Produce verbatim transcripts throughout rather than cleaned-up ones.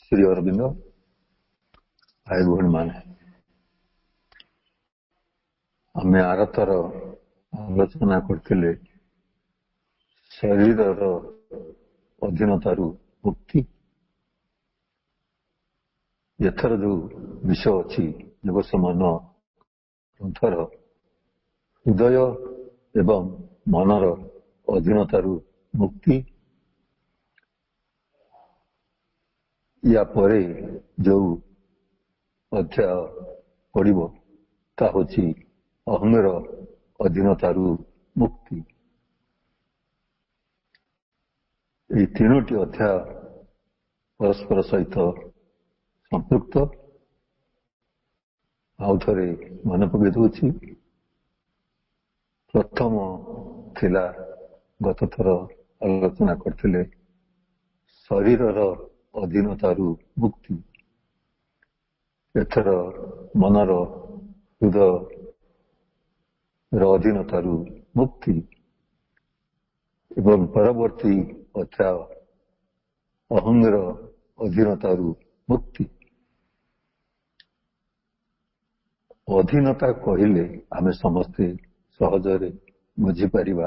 श्री अरविंद भाई भौणी माने आम आरथर आलोचना करते शरीर अधीनतारू मुक्ति एथर जो विषय अच्छी दिवस मन ग्रंथर हृदय एवं मनर अधीनतारू मुक्ति या परे जो अध्याय पड़िबो ता होची अहंगर अधीनतारू मुक्ति। ये तीनोटी अध्याय परस्पर सहित संपृक्त। आउ थे मन पकई दूची प्रथम थिला गत थर आलोचना करथिले शरीरर अधीनतारू मुक्ति, एथर मनर हृदय अधीनतारू मुक्ति एवं परवर्ती अध्याय अहंगर अधीनतारू मुक्ति। अधीनता कहले आमे समस्ते सहजरे बुझीपारिबा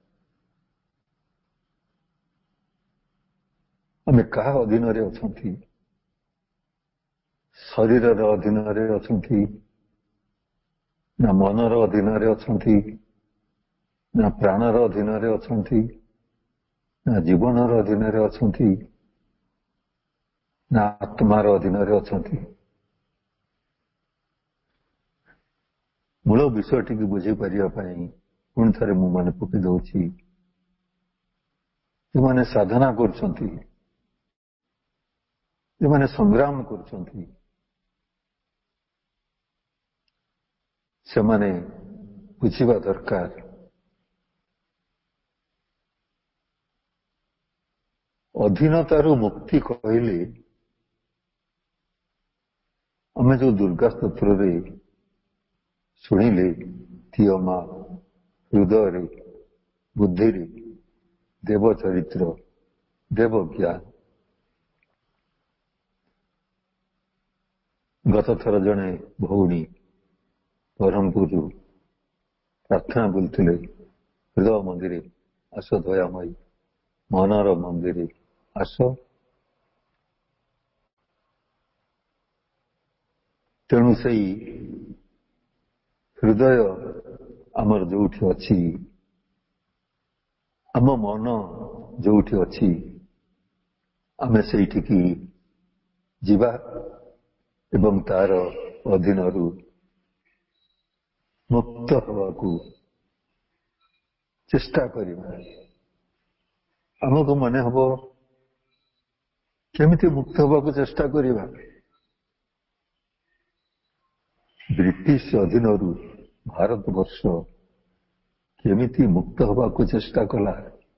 आमे कहा अधीन रे अछंती, शरीरर अधीन रे अछंती ना मनर अधीन रे अछंती ना प्राणर अधीन रे अछंती ना जीवनर अधीन रे अछंती ना आत्मार अधीन रे अछंती। मूल विषयटी बुझे पारिबा पई पुणी थरे मु मन पकई दउछि जे साधना करछंती, जे संग्राम करछंती, से माने बुझिबा दरकार अधीनतारू मुक्ति कहले आमे जो दुर्गा स्तोत्र रे शुणिले थियमा हृदय बुद्धि देव चरित्र देव ज्ञान। गत थर जड़े भौणी ब्रह्मपुर प्रार्थना बोलते हृदय मंदिर आस दयामयी मनर मंदिर आस। तेणु से हृदय आमर जोठी अच्छी आम मन जोठी अच्छी आमे सेठिकी जीवा एवं तार अधीनरू मुक्त होवाकू चेष्टा करिबा। आमको मने हबो केमिति मुक्त होवाकू चेष्टा करिबा। ब्रिटिश अधीनरू भारत वर्ष केमिति मुक्त होवाकू चेष्टा कला,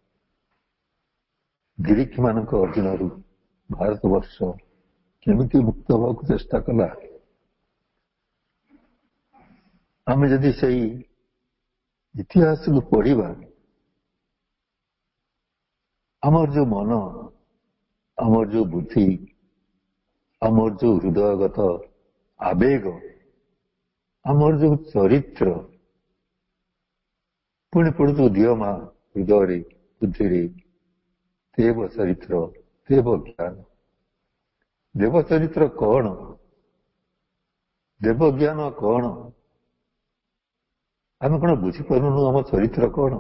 ग्रीक मानक अधीनरू भारत वर्ष केमिति मुक्त होवाकू चेष्टा कला। आमे जदि सही इतिहास को पढ़िबा आमर जो मन आमर जो बुद्धि आमर जो हृदयगत आवेग आमर जो चरित्र पुणी पड़ू दियमा हृदय बुद्धि देव चरित्र देव ज्ञान। देव चरित्र कौन, देव ज्ञान कौन, आम कौन बुझीपारूनु आम चरित्र कौन,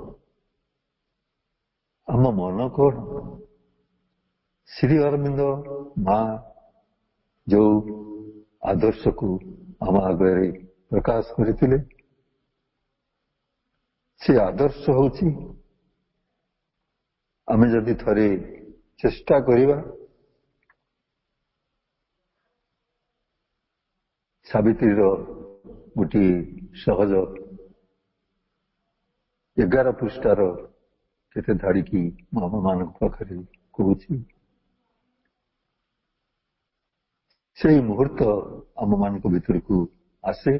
आम मन कौन। श्री अरविंद माँ जो आदर्श को आम आगे प्रकाश करते से आदर्श होची आमे जदि थरे चेष्टा करिबा सावित्री गोटे सहज एगार पृष्ठार केते धाड़ी की आम मान पाखे कहूँ से मुहूर्त आम मान भीतर को आसे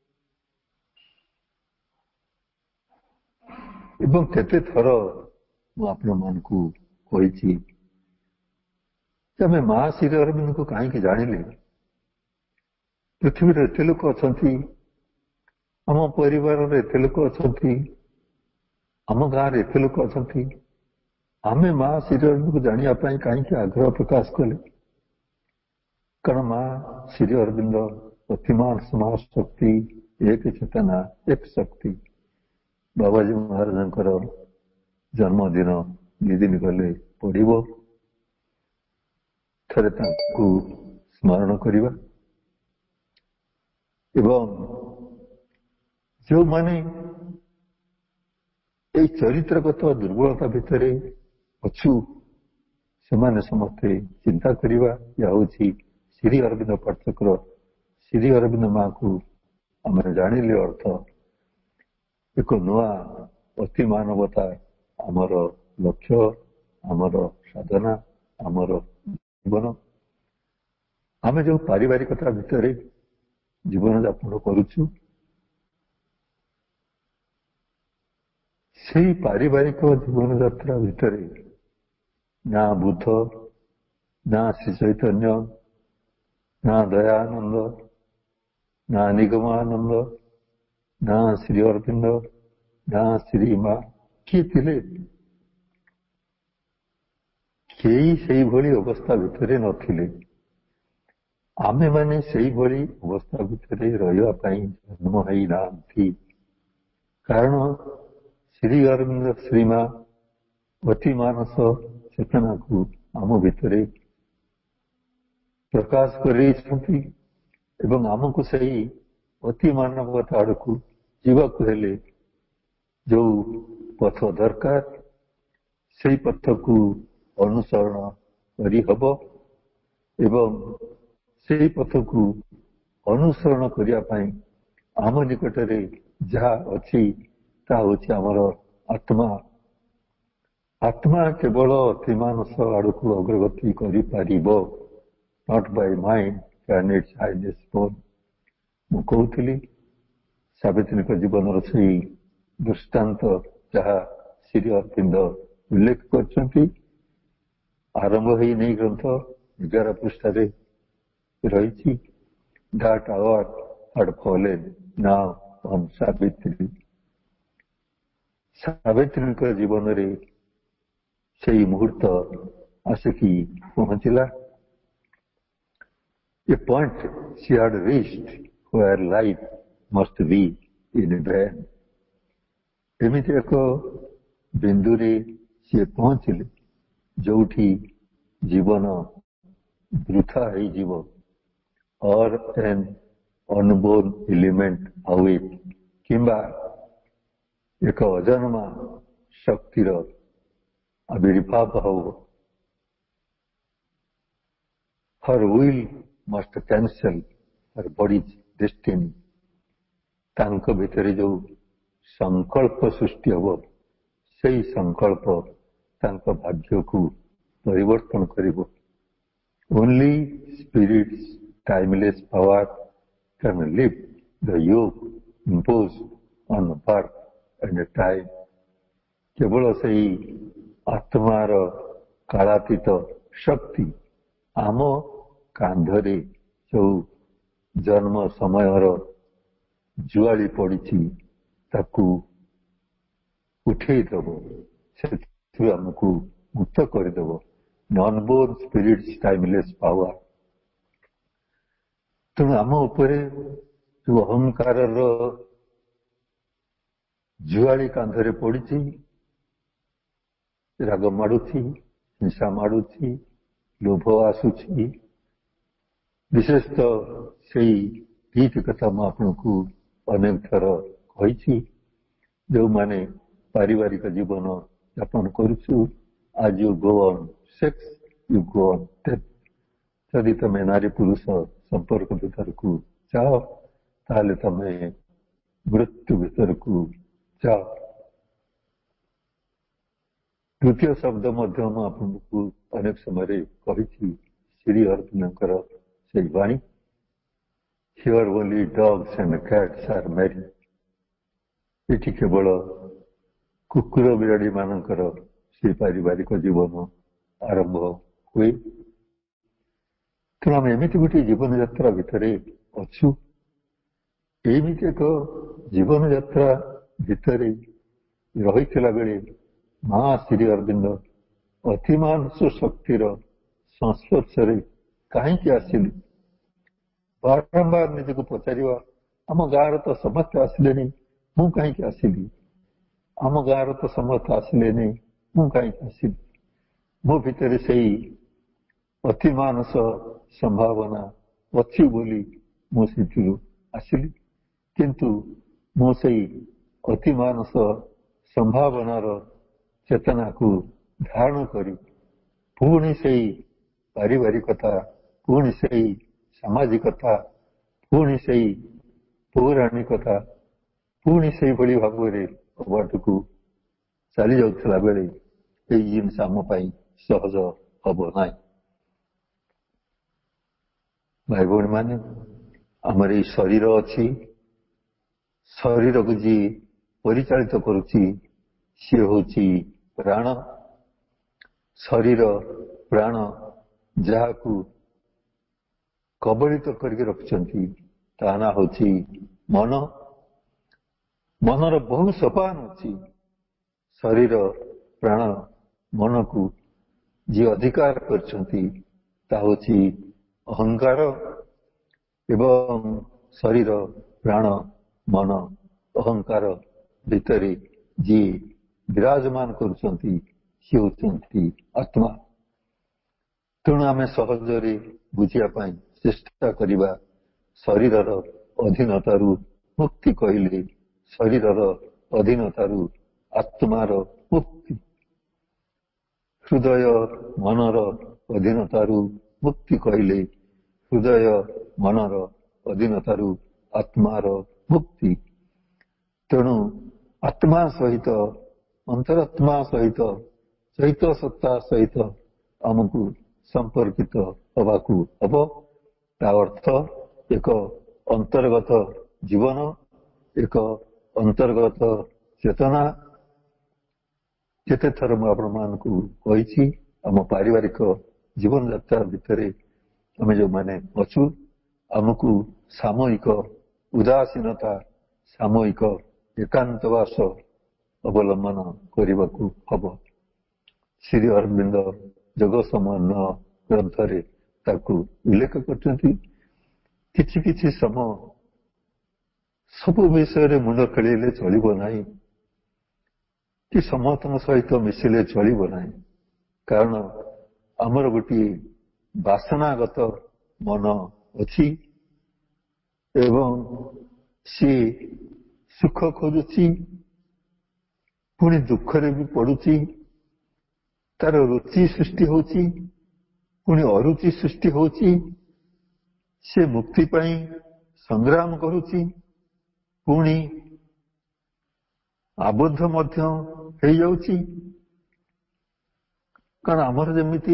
एवं केते थर मु आपण मान को कही ଆମେ ମା ଶ୍ରୀ ଅରବିନ୍ଦଙ୍କୁ କାହିଁକି ଜାଣିଲେ? ପୃଥିବୀରେ ଏତେ ଲୋକ ଅଛନ୍ତି, ଆମ ପରିବାରରେ ଏତେ ଲୋକ ଅଛନ୍ତି, ଆମ ଗାଁରେ ଏତେ ଲୋକ ଅଛନ୍ତି, ଆମେ ମା ଶ୍ରୀ ଅରବିନ୍ଦଙ୍କୁ ଜାଣିବା ପାଇଁ କାହିଁକି ଆଗ୍ରହ ପ୍ରକାଶ କଲେ? କାରଣ ମା ଶ୍ରୀ ଅରବିନ୍ଦ ଅତିମାନ ସମାଜ ଶକ୍ତି, ଏକ ଚେତନା, ଏକ ଶକ୍ତି। ବାବାଜୀ ମହାରାଜଙ୍କର ଜନ୍ମଦିନ ଦି ଦିନ ଗଲେ ପଡ଼ିବ, ଥରେ ତାଙ୍କୁ ସ୍ମରଣ କରିବା ଏବଂ ଯେଉଁମାନେ ଏହି ଚରିତ୍ରଗତ ଦୁର୍ବଳତା ଭିତରେ ଅଛୁ ସେମାନେ ସମସ୍ତେ ଚିନ୍ତା କରିବା। ଏହା ହେଉଛି ଶ୍ରୀ ଅରବିନ୍ଦ ପାଠକର ଶ୍ରୀ ଅରବିନ୍ଦ ମାଙ୍କୁ ଆମେ ଜାଣିଲେ ଅର୍ଥ ଏକ ନୂଆ ଅତି ମାନବତା ଆମର ଲକ୍ଷ୍ୟ, ଆମର ସାଧନା, ଆମର ଜୀବନ। ଆମେ ଯେଉଁ ପାରିବାରିକତା ଭିତରେ ଜୀବନ ଯାପନ କରୁଛୁ, ସେହି ପାରିବାରିକ ଜୀବନଯାତ୍ରା ଭିତରେ ନା ବୁଦ୍ଧ, ନା ଶ୍ରୀ ଚୈତନ୍ୟ, ନା ଦୟାନନ୍ଦ, ନା ନିଗମାନନ୍ଦ, ନା ଶ୍ରୀ ଅରବିନ୍ଦ, ନା ଶ୍ରୀ ମା କିଏ ଥିଲେ? କେହି ସେଇଭଳି ଅବସ୍ଥା ଭିତରେ ନଥିଲେ। ଆମେମାନେ ସେଇଭଳି ଅବସ୍ଥା ଭିତରେ ରହିବା ପାଇଁ ଜନ୍ମ ହେଇନାହାନ୍ତି। କାରଣ ଶ୍ରୀ ଅରବିନ୍ଦ ଶ୍ରୀମା ଅତି ମାନସ ଚେତନାକୁ ଆମ ଭିତରେ ପ୍ରକାଶ କରିଛନ୍ତି ଏବଂ ଆମକୁ ସେହି ଅତି ମାନବତା ଆଡ଼କୁ ଯିବାକୁ ହେଲେ ଯେଉଁ ପଥ ଦରକାର ସେହି ପଥକୁ ଅନୁସରଣ କରିହେବ ଏବଂ ସେହି ପଥକୁ ଅନୁସରଣ କରିବା ପାଇଁ ଆମ ନିକଟରେ ଯାହା ଅଛି ତାହା ହେଉଛି ଆମର ଆତ୍ମା। ଆତ୍ମା କେବଳ ଅତିମାନସ ଆଡ଼କୁ ଅଗ୍ରଗତି କରିପାରିବ, not by mind can its highness born. ମୁଁ କହୁଥିଲି ସାବିତ୍ରୀଙ୍କ ଜୀବନର ସେହି ଦୃଷ୍ଟାନ୍ତ ଯାହା ଶ୍ରୀ ଅରବିନ୍ଦ ଉଲ୍ଲେଖ କରିଛନ୍ତି। ଆରମ୍ଭ ହେଇନେଇ ଗ୍ରନ୍ଥ ଏଗାର ପୃଷ୍ଠାରେ ରହିଛି। That hour had fallen now on Savitri. ସାବିତ୍ରୀଙ୍କ ଜୀବନରେ ସେହି ମୁହୂର୍ତ୍ତ ଆସିକି ପହଞ୍ଚିଲା। A point she had reached where life must be in vain। ଏମିତି ଏକ ବିନ୍ଦୁରେ ସିଏ ପହଞ୍ଚିଲେ ଯୋଉଠି ଜୀବନ ବୃଥା ହେଇଯିବ। or an unborn element away କିମ୍ବା ଏକ ଅଜନ୍ମା ଶକ୍ତିର ଆବିର୍ଭାବ ହେବ। her will must cancel her body's destiny। ତାଙ୍କ ଭିତରେ ଯୋଉ ସଂକଳ୍ପ ସୃଷ୍ଟି ହେବ ସେହି ସଂକଳ୍ପ ତାଙ୍କ ଭାଗ୍ୟକୁ ପରିବର୍ତ୍ତନ କରିବ। only spirit's timeless power can lift the yoke imposed on birth and time। କେବଳ ସେହି ଆତ୍ମାର କାଳାତୀତ ଶକ୍ତି ଆମ କାନ୍ଧରେ ଯୋଉ ଜନ୍ମ ସମୟର ଜୁଆଳି ପଡ଼ିଛି ତାକୁ ଉଠେଇଦେବ, ସେଥିରୁ ଆମକୁ ମୁକ୍ତ କରିଦେବ। non-born spirit's timeless power। ତେଣୁ ଆମ ଉପରେ ଯୋଉ ଅହଙ୍କାରର ଜୁଆଳି କାନ୍ଧରେ ପଡ଼ିଛି, ରାଗ ମାଡୁଛି, ହିଂସା ମାଡୁଛି, ଲୋଭ ଆସୁଛି, ବିଶେଷତଃ ସେଇ ଦୁଇଟି କଥା ମୁଁ ଆପଣଙ୍କୁ ଅନେକ ଥର କହିଛି। ଯେଉଁମାନେ ପାରିବାରିକ ଜୀବନ ଯାପନ କରୁଛୁ, as you go on sex you go on death। ଯଦି ତମେ ନାରୀ ପୁରୁଷ ସମ୍ପର୍କ ଭିତରକୁ ଯାଅ ତାହେଲେ ତମେ ମୃତ୍ୟୁ ଭିତରକୁ ଯାଅ। ଦ୍ୱିତୀୟ ଶବ୍ଦ ମଧ୍ୟ ମୁଁ ଆପଣଙ୍କୁ ଅନେକ ସମୟରେ କହିଛି ଶ୍ରୀ ଅରବିନ୍ଦଙ୍କର ସେହି ବାଣୀ। here only dogs and cats are married। ଏଠି କେବଳ କୁକୁର ବିରାଡ଼ି ମାନଙ୍କର ସେ ପାରିବାରିକ ଜୀବନ ଆରମ୍ଭ ହୁଏ। ତେଣୁ ଆମେ ଏମିତି ଗୋଟିଏ ଜୀବନଯାତ୍ରା ଭିତରେ ଅଛୁ। ଏମିତି ଏକ ଜୀବନଯାତ୍ରା ଭିତରେ ରହିଥିଲା ବେଳେ ମା ଶ୍ରୀ ଅରବିନ୍ଦ ଅତିମାନସ ଶକ୍ତିର ସଂସ୍ପର୍ଶରେ କାହିଁକି ଆସିଲି? ବାରମ୍ବାର ନିଜକୁ ପଚାରିବା, ଆମ ଗାଁର ତ ସମସ୍ତେ ଆସିଲେନି, ମୁଁ କାହିଁକି ଆସିଲି? ଆମ ଗାଁର ତ ସମସ୍ତେ ଆସିଲେନି, ମୁଁ କାହିଁକି ଆସିଲି? ମୋ ଭିତରେ ସେଇ ଅତିମାନସ ସମ୍ଭାବନା ଅଛି ବୋଲି ମୁଁ ସେଥିରୁ ଆସିଲି। କିନ୍ତୁ ମୁଁ ସେଇ ଅତିମାନସ ସମ୍ଭାବନାର ଚେତନାକୁ ଧାରଣ କରି ପୁଣି ସେଇ ପାରିବାରିକତା, ପୁଣି ସେଇ ସାମାଜିକତା, ପୁଣି ସେଇ ପୌରାଣିକତା, ପୁଣି ସେଇଭଳି ଭାବରେ ବାଟକୁ ଚାଲି ଯାଉଥିଲା ବେଳେ ଏଇ ଜିନିଷ ଆମ ପାଇଁ ସହଜ ହବ ନାହିଁ। ଭାଇ ଭଉଣୀ ମାନେ, ଆମର ଏଇ ଶରୀର ଅଛି, ଶରୀରକୁ ଯିଏ ପରିଚାଳିତ କରୁଛି ସିଏ ହଉଛି ପ୍ରାଣ। ଶରୀର ପ୍ରାଣ ଯାହାକୁ କବଳିତ କରିକି ରଖିଛନ୍ତି ତା ନାଁ ହଉଛି ମନ। ମନର ବହୁ ସୋପାନ ଅଛି। ଶରୀର ପ୍ରାଣ ମନକୁ ଯିଏ ଅଧିକାର କରିଛନ୍ତି ତାହା ହଉଛି ଅହଙ୍କାର। ଏବଂ ଶରୀର ପ୍ରାଣ ମନ ଅହଙ୍କାର ଭିତରେ ଯିଏ ବିରାଜମାନ କରୁଛନ୍ତି ସିଏ ହେଉଛନ୍ତି ଆତ୍ମା। ତେଣୁ ଆମେ ସହଜରେ ବୁଝିବା ପାଇଁ ଚେଷ୍ଟା କରିବା, ଶରୀରର ଅଧୀନତାରୁ ମୁକ୍ତି କହିଲେ ଶରୀରର ଅଧୀନତାରୁ ଆତ୍ମାର ମୁକ୍ତି, ହୃଦୟ ମନର ଅଧୀନତାରୁ ମୁକ୍ତି କହିଲେ ହୃଦୟ ମନର ଅଧୀନତାରୁ ଆତ୍ମାର ମୁକ୍ତି। ତେଣୁ ଆତ୍ମା ସହିତ, ଅନ୍ତରାତ୍ମା ସହିତ, ଚୈତ ସତ୍ତା ସହିତ ଆମକୁ ସମ୍ପର୍କିତ ହେବାକୁ ହବ। ତା ଅର୍ଥ ଏକ ଅନ୍ତର୍ଗତ ଜୀବନ, ଏକ ଅନ୍ତର୍ଗତ ଚେତନା। ଯେତେ ଥର ମୁଁ ଆପଣମାନଙ୍କୁ କହିଛି, ଆମ ପାରିବାରିକ ଜୀବନଯାତ୍ରା ଭିତରେ ଆମେ ଯେଉଁମାନେ ଅଛୁ, ଆମକୁ ସାମୟିକ ଉଦାସୀନତା, ସାମୟିକ ଏକାନ୍ତବାସ ଅବଲମ୍ବନ କରିବାକୁ ହବ। ଶ୍ରୀ ଅରବିନ୍ଦ ଯୋଗ ସମନ୍ୱୟ ଗ୍ରନ୍ଥରେ ତାକୁ ଉଲ୍ଲେଖ କରିଛନ୍ତି। କିଛି କିଛି ସମୟ ସବୁ ବିଷୟରେ ମୁଣ୍ଡ ଖେଳିଲେ ଚଳିବ ନାହିଁ, କି ସମସ୍ତଙ୍କ ସହିତ ମିଶିଲେ ଚଳିବ ନାହିଁ। କାରଣ ଆମର ଗୋଟିଏ ବାସନାଗତ ମନ ଅଛି ଏବଂ ସିଏ ସୁଖ ଖୋଜୁଛି, ପୁଣି ଦୁଃଖରେ ବି ପଡୁଛି। ତାର ରୁଚି ସୃଷ୍ଟି ହଉଛି, ପୁଣି ଅରୁଚି ସୃଷ୍ଟି ହଉଛି। ସେ ମୁକ୍ତି ପାଇଁ ସଂଗ୍ରାମ କରୁଛି, ପୁଣି ଆବଦ୍ଧ ମଧ୍ୟ ହେଇଯାଉଛି। କାରଣ ଆମର ଯେମିତି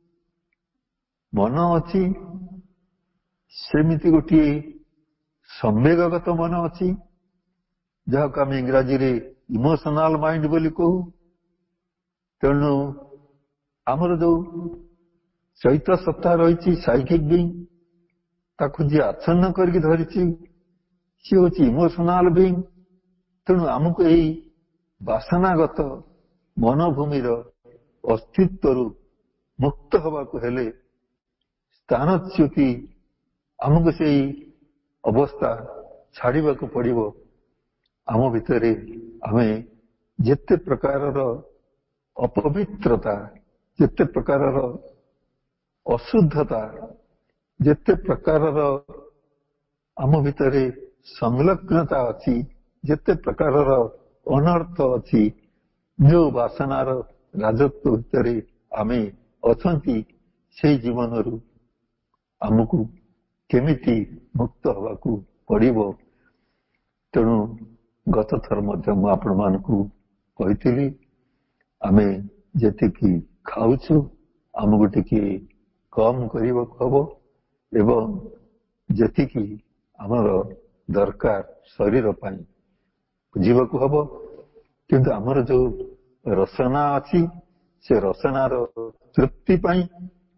ମନ ଅଛି, ସେମିତି ଗୋଟିଏ ସମ୍ବେଗଗତ ମନ ଅଛି, ଯାହାକୁ ଆମେ ଇଂରାଜୀରେ ଇମୋସନାଲ ମାଇଣ୍ଡ ବୋଲି କହୁ। ତେଣୁ ଆମର ଯୋଉ ଚୈତ ସତ୍ତା ରହିଛି, ସାଇକିକ ବିଙ୍ଗ, ତାକୁ ଯିଏ ଆଚ୍ଛନ୍ନ କରିକି ଧରିଛି ସିଏ ହଉଛି ଇମୋସନାଲ ବିଙ୍ଗ। ତେଣୁ ଆମକୁ ଏଇ ବାସନାଗତ ମନୋଭୂମିର ଅସ୍ତିତ୍ୱରୁ ମୁକ୍ତ ହେବାକୁ ହେଲେ ସ୍ଥାନଚ୍ୟୁତି, ଆମକୁ ସେଇ ଅବସ୍ଥା ଛାଡ଼ିବାକୁ ପଡ଼ିବ। ଆମ ଭିତରେ ଆମେ ଯେତେ ପ୍ରକାରର ଅପବିତ୍ରତା, ଯେତେ ପ୍ରକାରର ଅଶୁଦ୍ଧତା, ଯେତେ ପ୍ରକାରର ଆମ ଭିତରେ ସଂଲଗ୍ନତା ଅଛି, ଯେତେ ପ୍ରକାରର ଅନର୍ଥ ଅଛି, ଯେଉଁ ବାସନାର ରାଜତ୍ୱ ଭିତରେ ଆମେ ଅଛନ୍ତି, ସେଇ ଜୀବନରୁ ଆମକୁ କେମିତି ମୁକ୍ତ ହେବାକୁ ପଡ଼ିବ। ତେଣୁ ଗତ ଥର ମଧ୍ୟ ମୁଁ ଆପଣମାନଙ୍କୁ କହିଥିଲି, ଆମେ ଯେତିକି ଖାଉଛୁ ଆମକୁ ଟିକେ କମ୍ କରିବାକୁ ହବ ଏବଂ ଯେତିକି ଆମର ଦରକାର ଶରୀର ପାଇଁ ବୁଝିବାକୁ ହବ। କିନ୍ତୁ ଆମର ଯୋଉ ରସନା ଅଛି, ସେ ରସନାର ତୃପ୍ତି ପାଇଁ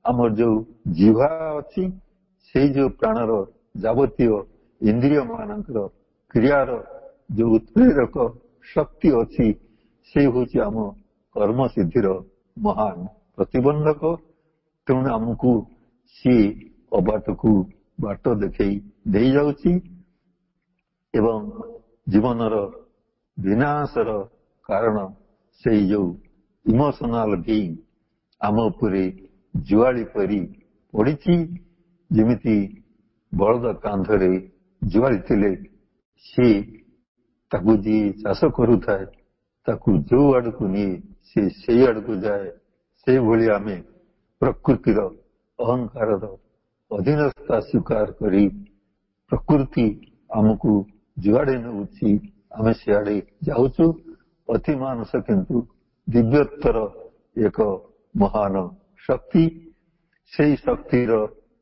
आमर जो जिह्वा अच्छी से जो प्राणर जावतीय इंद्रिय मानकर क्रियार जो उत्प्रेरक शक्ति अच्छी से हूँ आम कर्म सिद्धिर महान प्रतिबंधक। तेणु आमको सी अबाट को बाट देखे दे जाउची एवं जीवनर विनाशर कारण से जो इमोशनल बीइंग आम उपरे जुआली परी पड़ी जमिति बलद कांधरे जुआली थिले सी ताकू जी चाष करुथाए ताकू जो आड़ को निये से से आड़ को जाए से भली आमे प्रकृतिर अहंकार अधीनस्था स्वीकार करी प्रकृति आमको जुआड़े नौची आमे सियाड़े जाऊचु। अति मानस किंतु दिव्योत्तर एक महान शक्ति से शक्तिर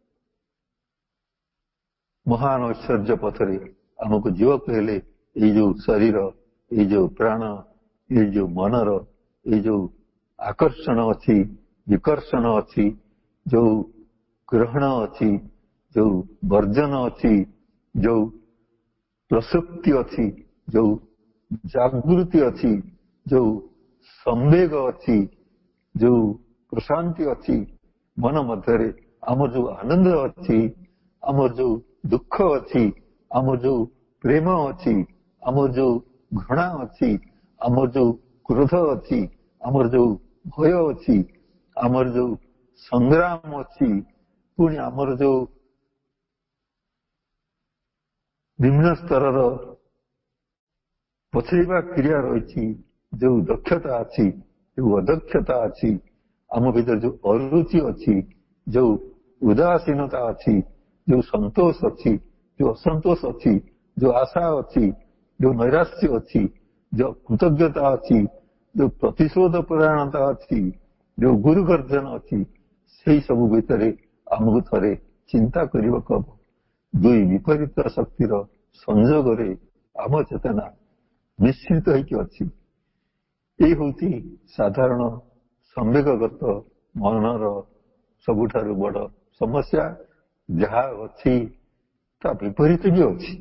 महान ऐश्वर्य पथरे आमको जीव कहले ये जो शरीर ये जो प्राण ये जो मनर ये जो आकर्षण अच्छी विकर्षण अच्छी जो ग्रहण अच्छी जो वर्जन अच्छी जो प्रसुप्ति अच्छी जो जागृति अच्छी जो संवेग अच्छी जो प्रशांति अच्छी मन मध्य आमर जो आनंद अच्छी आमर जो दुख अच्छी आमर जो प्रेम अच्छी आमर जो घृणा अच्छी आमर जो क्रोध अच्छी आमर जो भय अच्छी आमर जो संग्राम अच्छी पुणी आमर जो निम्न स्तर पछड़वा क्रिया रही जो दक्षता अच्छी जो अदक्षता अच्छी आम भीतर जो अरुचि अच्छी जो उदासीनता अच्छी जो संतोष अच्छी जो असंतोष अच्छी जो आशा अच्छी जो नैराश्य अच्छी जो कृतज्ञता अच्छी जो प्रतिशोध परायणता अच्छी जो गुरु गर्जन अच्छी से सब भितर आमको थरे चिंता करने को दुई विपरीत शक्तिर संजोग आम चेतना मिश्रित होती ये हूँ साधारण संवेगगत मनर सबुठारु बड़ समस्या जहा अच्छी ता विपरीत भी अच्छी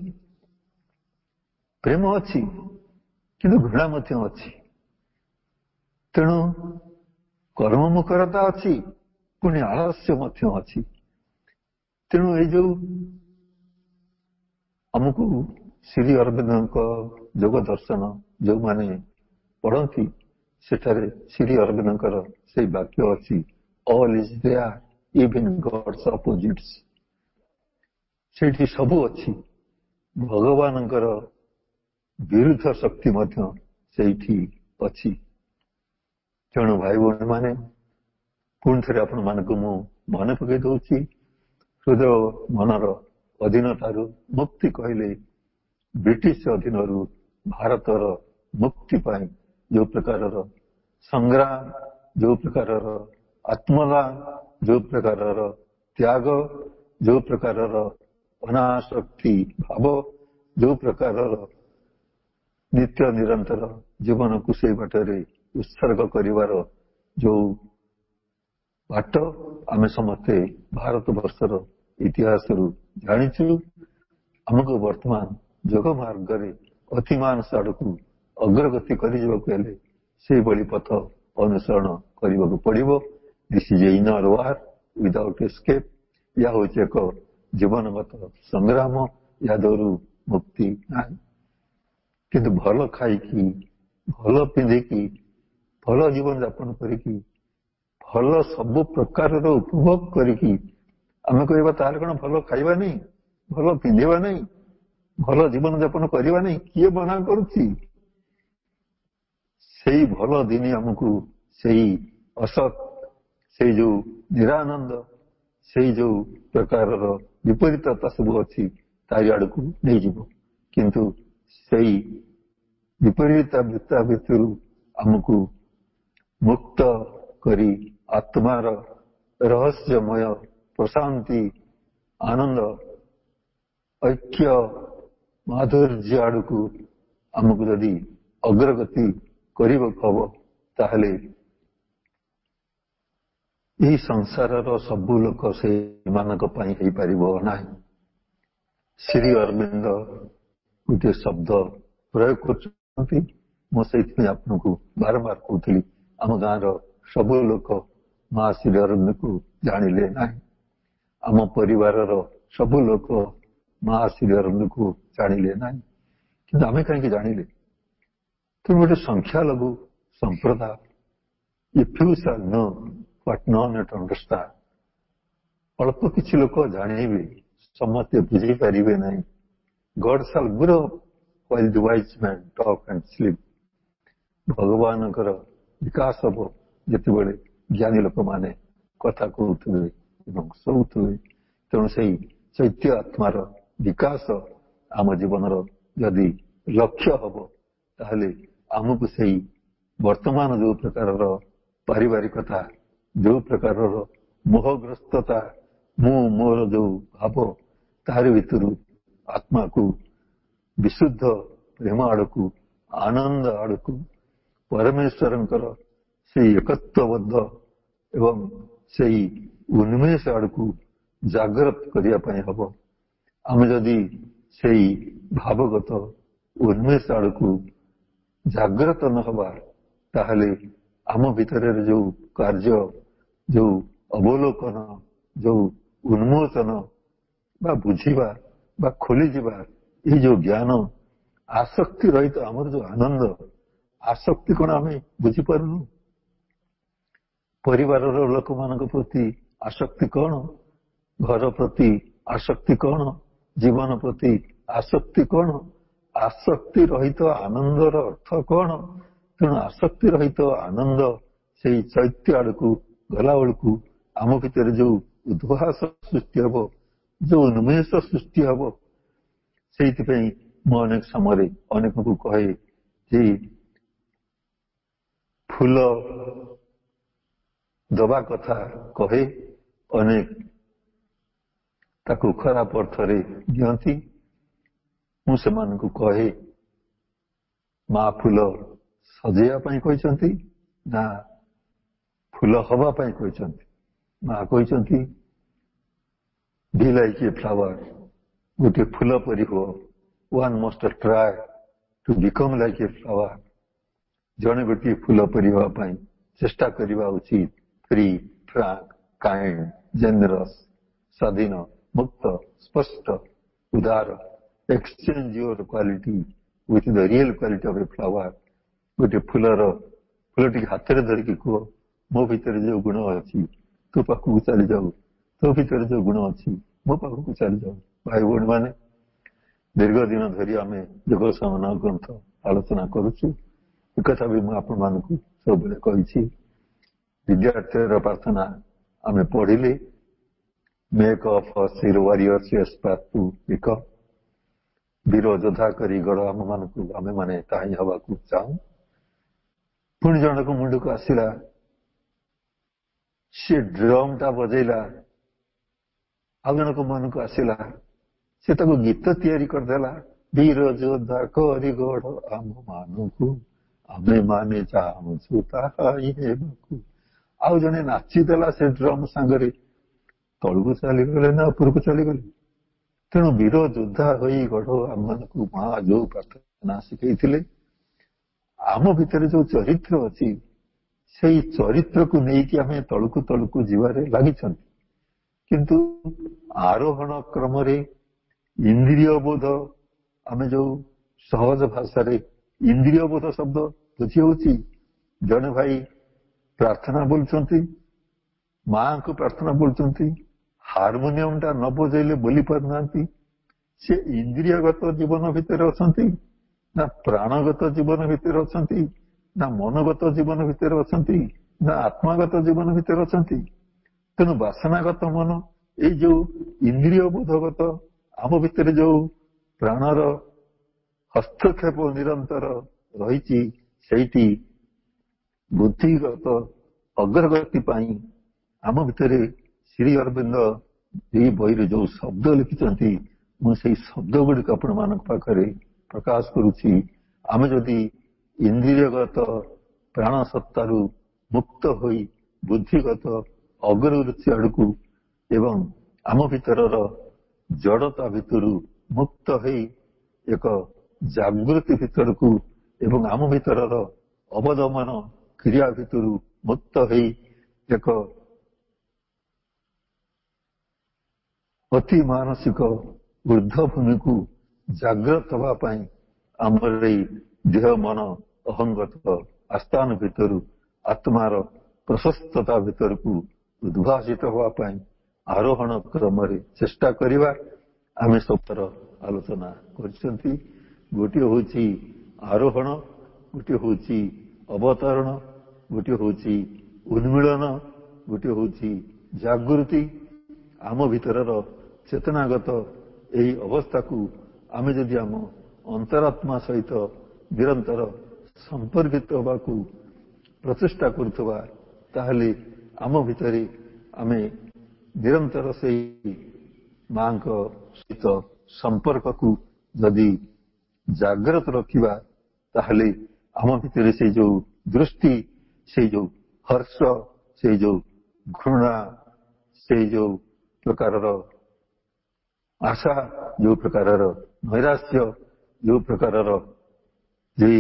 प्रेम अच्छी किंतु घृणा मध्य अच्छी तेणु कर्ममुखरता अच्छी पुणी आलस्य मध्य अच्छी तेणु ये जो आमको श्री अरविंद योग दर्शन जो माने पढ़ती सेठारे श्री अरविंद से वाक्य अच्छी all is there even gods opposites सेठी सबू अच्छी भगवान विरुद्ध शक्ति मध्य सेठी अच्छी। तेणु भाई भौणी माने पुणी थे आपण मानक मु मन पकई दौची हृदय मनर अधीनतारू मुक्ति कहले ब्रिटिश अधीन भारतर मुक्ति पाई जो प्रकार संग्राम जो प्रकार आत्मदान जो प्रकार त्याग जो प्रकार अनासक्ति भाव जो प्रकार नित्य निरंतर जीवन को से बाटरे उत्सर्ग करिवार जो बाट आम समस्ते भारत वर्षर इतिहास जाचु आमको वर्तमान योग मार्ग अतिमान आड़क अग्रगति कर पथ अनुसरण करने पड़ो। This is inner war without escape या हूँ एक जीवनगत संग्राम या दरु मुक्ति ना किंतु भल खाई भल पिंधिकी भल जीवन यापन करिकी भल सब प्रकार उपभोग करिकी आमे कहबा तार कौन भल खाइबा नहीं भल पिंधिबा नहीं भल जीवन यापन करवा नहीं किए मना करुच्ची से भल दिन आमको से असत से जो निरानंद से जो प्रकार विपरीतता सब अच्छी तारी आड़ को नहीं जीव किंतु से विपरीता वृत्ता भितर आमको मुक्त करी आत्मार रहस्यमय प्रशांति आनंद ऐक्य माधुर्य आड़ को आमको यदि अग्रगति करबा ताहले ଏହି ସଂସାରର ସବୁ ଲୋକ ସେଇମାନଙ୍କ ପାଇଁ ହେଇପାରିବ ନାହିଁ। ଶ୍ରୀ ଅରବିନ୍ଦ ଗୋଟିଏ ଶବ୍ଦ ପ୍ରୟୋଗ କରୁଛନ୍ତି, ମୁଁ ସେଇଥିପାଇଁ ଆପଣଙ୍କୁ ବାରମ୍ବାର କହୁଥିଲି, ଆମ ଗାଁର ସବୁ ଲୋକ ମା ଶ୍ରୀ ଅରବିନ୍ଦଙ୍କୁ ଜାଣିଲେ ନାହିଁ। ଆମ ପରିବାରର ସବୁ ଲୋକ ମା ଶ୍ରୀ ଅରବିନ୍ଦଙ୍କୁ ଜାଣିଲେ ନାହିଁ, କିନ୍ତୁ ଆମେ କାହିଁକି ଜାଣିଲେ? ତେଣୁ ଗୋଟେ ସଂଖ୍ୟାଲଘୁ ସମ୍ପ୍ରଦାୟ, if you shall know what none yet understand, ଅଳ୍ପ କିଛି ଲୋକ ଜାଣିବେ, ସମସ୍ତେ ବୁଝିପାରିବେ ନାହିଁ। God shall grow while the wise men talk and sleep. ଭଗବାନଙ୍କର ବିକାଶ ହବ ଯେତେବେଳେ ଜ୍ଞାନୀ ଲୋକମାନେ କଥା କହୁଥିବେ ଏବଂ ଶୋଉଥିବେ। ତେଣୁ ସେଇ ଚୈତ୍ୟ ଆତ୍ମାର ବିକାଶ ଆମ ଜୀବନର ଯଦି ଲକ୍ଷ୍ୟ ହବ, ତାହେଲେ ଆମକୁ ସେଇ ବର୍ତ୍ତମାନ ଯୋଉ ପ୍ରକାରର ପାରିବାରିକତା, ଯୋଉ ପ୍ରକାରର ମୋହଗ୍ରସ୍ତତା, ମୁଁ ମୋର ଯୋଉ ଭାବ, ତାହାରି ଭିତରୁ ଆତ୍ମାକୁ ବିଶୁଦ୍ଧ ପ୍ରେମ ଆଡ଼କୁ, ଆନନ୍ଦ ଆଡ଼କୁ, ପରମେଶ୍ୱରଙ୍କର ସେଇ ଏକତ୍ୱବଦ୍ଧ ଏବଂ ସେଇ ଉନ୍ମେଷ ଆଡ଼କୁ ଜାଗ୍ରତ କରିବା ପାଇଁ ହବ। ଆମେ ଯଦି ସେଇ ଭାବଗତ ଉନ୍ମେଷ ଆଡ଼କୁ ଜାଗ୍ରତ ନ ହେବା, ତାହେଲେ ଆମ ଭିତରେ ଯୋଉ କାର୍ଯ୍ୟ, ଯୋଉ ଅବଲୋକନ, ଯୋଉ ଉନ୍ମୋଚନ ବା ବୁଝିବା ବା ଖୋଲିଯିବା, ଏଇ ଯୋଉ ଜ୍ଞାନ, ଆସକ୍ତି ରହିତ ଆମର ଯୋଉ ଆନନ୍ଦ, ଆସକ୍ତି କଣ ଆମେ ବୁଝିପାରୁନୁ? ପରିବାରର ଲୋକମାନଙ୍କ ପ୍ରତି ଆସକ୍ତି କଣ? ଘର ପ୍ରତି ଆସକ୍ତି କଣ? ଜୀବନ ପ୍ରତି ଆସକ୍ତି କଣ? ଆସକ୍ତି ରହିତ ଆନନ୍ଦର ଅର୍ଥ କଣ? ତେଣୁ ଆସକ୍ତି ରହିତ ଆନନ୍ଦ ସେଇ ଚୈତ୍ୟ ଆଡ଼କୁ ଗଲା ବେଳକୁ ଆମ ଭିତରେ ଯୋଉ ଉଦ୍ଭାସ ସୃଷ୍ଟି ହବ, ଯୋଉ ଉନ୍ମେଷ ସୃଷ୍ଟି ହବ, ସେଇଥିପାଇଁ ମୁଁ ଅନେକ ସମୟରେ ଅନେକଙ୍କୁ କହେ ଯେ ଫୁଲ ଦବା କଥା କହେ, ଅନେକ ତାକୁ ଖରାପ ଅର୍ଥରେ ଦିଅନ୍ତି। ମୁଁ ସେମାନଙ୍କୁ କହେ, ମା ଫୁଲ ସଜେଇବା ପାଇଁ କହିଛନ୍ତି ନା ଫୁଲ ହବା ପାଇଁ କହିଛନ୍ତି? ମା କହିଛନ୍ତି be like a flower, ଗୋଟିଏ ଫୁଲ ପରି ହୁଅ। one must try to become like a flower. ଜଣେ ଗୋଟିଏ ଫୁଲ ପରି ହେବା ପାଇଁ ଚେଷ୍ଟା କରିବା ଉଚିତ। ଫ୍ରି, ଫ୍ରାଙ୍କ, କାଇଣ୍ଡ, ଜେନେରସ୍, ସ୍ୱାଧୀନ, ମୁକ୍ତ, ସ୍ପଷ୍ଟ, ଉଦାର। Exchange your quality with the real quality of a flower. ଗୋଟେ ଫୁଲର ଫୁଲଟିକୁ ହାତରେ ଧରିକି କୁହ, ମୋ ଭିତରେ ଯୋଉ ଗୁଣ ଅଛି ତୋ ପାଖକୁ ଚାଲିଯାଉ, ତୋ ଭିତରେ ଯୋଉ ଗୁଣ ଅଛି ମୋ ପାଖକୁ ଚାଲିଯାଉ। ଭାଇ ଭଉଣୀ ମାନେ, ଦୀର୍ଘ ଦିନ ଧରି ଆମେ ଯୋଗ ସମାନ ଗ୍ରନ୍ଥ ଆଲୋଚନା କରୁଛୁ। ଏକଥା ବି ମୁଁ ଆପଣମାନଙ୍କୁ ସବୁବେଳେ କହିଛି, ବିଦ୍ୟାର୍ଥୀର ପ୍ରାର୍ଥନା ଆମେ ପଢିଲେ, make of us warriors aspire to become, ବୀର ଯୋଦ୍ଧା କରି ଗଡ଼ ଆମ ମାନଙ୍କୁ ଆମେ ମାନେ ତାହିଁ ହେବାକୁ ଚାହୁଁ। ପୁଣି ଜଣକ ମୁଣ୍ଡକୁ ଆସିଲା, ସେ ଡ୍ରମ୍ ଟା ବଜେଇଲା, ଆଉ ଜଣକ ମନକୁ ଆସିଲା, ସେ ତାକୁ ଗୀତ ତିଆରି କରିଦେଲା, ବୀର ଯୋଦ୍ଧା କରି ଗଡ଼ ଆମ ମାନଙ୍କୁ ଆମେ ମାନେ ଚାହୁଁଛୁ ତାହା ହିଁ ହେବାକୁ। ଆଉ ଜଣେ ନାଚିଦେଲା ସେ ଡ୍ରମ୍ ସାଙ୍ଗରେ, ତଳକୁ ଚାଲିଗଲେ ନା ଉପରକୁ ଚାଲିଗଲେ? ତେଣୁ ବୀର ଯୋଦ୍ଧା ହୋଇ ଗଢ଼ ଆମମାନଙ୍କୁ ମା ଯୋଉ ପ୍ରାର୍ଥନା ଶିଖେଇଥିଲେ, ଆମ ଭିତରେ ଯୋଉ ଚରିତ୍ର ଅଛି, ସେଇ ଚରିତ୍ରକୁ ନେଇକି ଆମେ ତଳକୁ ତଳକୁ ଯିବାରେ ଲାଗିଛନ୍ତି। କିନ୍ତୁ ଆରୋହଣ କ୍ରମରେ ଇନ୍ଦ୍ରିୟ ବୋଧ, ଆମେ ଯୋଉ ସହଜ ଭାଷାରେ ଇନ୍ଦ୍ରିୟ ବୋଧ ଶବ୍ଦ ବୁଝି ହଉଛି, ଜଣେ ଭାଇ ପ୍ରାର୍ଥନା ବୋଲୁଛନ୍ତି, ମାଙ୍କୁ ପ୍ରାର୍ଥନା ବୋଲୁଛନ୍ତି, ହାରମୋନିୟମ ଟା ନ ବଜେଇଲେ ବୋଲି ପାରୁନାହାନ୍ତି। ସେ ଇନ୍ଦ୍ରିୟଗତ ଜୀବନ ଭିତରେ ଅଛନ୍ତି ନା ପ୍ରାଣଗତ ଜୀବନ ଭିତରେ ଅଛନ୍ତି, ନା ମନୋଗତ ଜୀବନ ଭିତରେ ଅଛନ୍ତି, ନା ଆତ୍ମାଗତ ଜୀବନ ଭିତରେ ଅଛନ୍ତି? ତେଣୁ ବାସନାଗତ ମନ, ଏଇ ଯୋଉ ଇନ୍ଦ୍ରିୟ ବୋଧଗତ ଆମ ଭିତରେ ଯୋଉ ପ୍ରାଣର ହସ୍ତକ୍ଷେପ ନିରନ୍ତର ରହିଛି, ସେଇଠି ବୁଦ୍ଧିଗତ ଅଗ୍ରଗତି ପାଇଁ ଆମ ଭିତରେ ଶ୍ରୀ ଅରବିନ୍ଦ ଏଇ ବହିରେ ଯୋଉ ଶବ୍ଦ ଲେଖିଛନ୍ତି, ମୁଁ ସେଇ ଶବ୍ଦ ଗୁଡ଼ିକ ଆପଣମାନଙ୍କ ପାଖରେ ପ୍ରକାଶ କରୁଛି। ଆମେ ଯଦି ଇନ୍ଦ୍ରିୟଗତ ପ୍ରାଣ ସତ୍ତାରୁ ମୁକ୍ତ ହୋଇ ବୁଦ୍ଧିଗତ ଅଗ୍ରଗତି ଆଡ଼କୁ ଏବଂ ଆମ ଭିତରର ଜଡ଼ତା ଭିତରୁ ମୁକ୍ତ ହୋଇ ଏକ ଜାଗୃତି ଭିତରକୁ ଏବଂ ଆମ ଭିତରର ଅବଦମନ କ୍ରିୟା ଭିତରୁ ମୁକ୍ତ ହୋଇ ଏକ ଅତି ମାନସିକ ଊର୍ଦ୍ଧ୍ୱଭୂମିକୁ ଜାଗ୍ରତ ହେବା ପାଇଁ ଆମର ଏଇ ଦେହ ମନ ଅହଙ୍ଗତ ଆସ୍ଥାନ ଭିତରୁ ଆତ୍ମାର ପ୍ରଶସ୍ତତା ଭିତରକୁ ଉଦ୍ଭାସିତ ହେବା ପାଇଁ ଆରୋହଣ କ୍ରମରେ ଚେଷ୍ଟା କରିବା। ଆମେ ସବୁର ଆଲୋଚନା କରିଛନ୍ତି। ଗୋଟିଏ ହେଉଛି ଆରୋହଣ, ଗୋଟିଏ ହେଉଛି ଅବତରଣ, ଗୋଟିଏ ହେଉଛି ଉନ୍ମିଳନ, ଗୋଟିଏ ହେଉଛି ଜାଗୃତି। ଆମ ଭିତରର ଚେତନାଗତ ଏହି ଅବସ୍ଥାକୁ ଆମେ ଯଦି ଆମ ଅନ୍ତରାତ୍ମା ସହିତ ନିରନ୍ତର ସମ୍ପର୍କିତ ହେବାକୁ ପ୍ରଚେଷ୍ଟା କରୁଥିବା, ତାହେଲେ ଆମ ଭିତରେ ଆମେ ନିରନ୍ତର ସେହି ମାଙ୍କ ସହିତ ସମ୍ପର୍କକୁ ଯଦି ଜାଗ୍ରତ ରଖିବା, ତାହେଲେ ଆମ ଭିତରେ ସେଇ ଯୋଉ ଦୃଷ୍ଟି, ସେଇ ଯୋଉ ହର୍ଷ, ସେଇ ଯୋଉ ଘୃଣା, ସେଇ ଯୋଉ ପ୍ରକାରର ଆଶା, ଯୋଉ ପ୍ରକାରର ନୈରାଶ୍ୟ, ଯୋଉ ପ୍ରକାରର ଯେ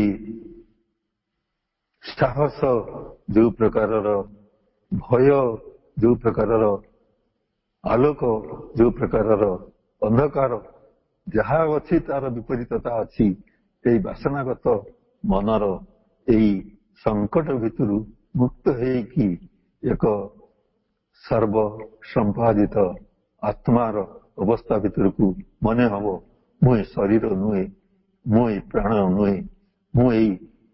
ସାହସ, ଯୋଉ ପ୍ରକାରର ଭୟ, ଯୋଉ ପ୍ରକାରର ଆଲୋକ, ଯୋଉ ପ୍ରକାରର ଅନ୍ଧକାର, ଯାହା ଅଛି ତାର ବିପରୀତତା ଅଛି। ଏହି ବାସନାଗତ ମନର ଏହି ସଂକଟ ଭିତରୁ ମୁକ୍ତ ହେଇକି ଏକ ସର୍ବ ସମ୍ପାଦିତ ଆତ୍ମାର ଅବସ୍ଥା ଭିତରକୁ ମନେ ହବ, ମୁଁ ଏ ଶରୀର ନୁହେଁ, ମୁଁ ଏଇ ପ୍ରାଣ ନୁହେଁ, ମୁଁ ଏଇ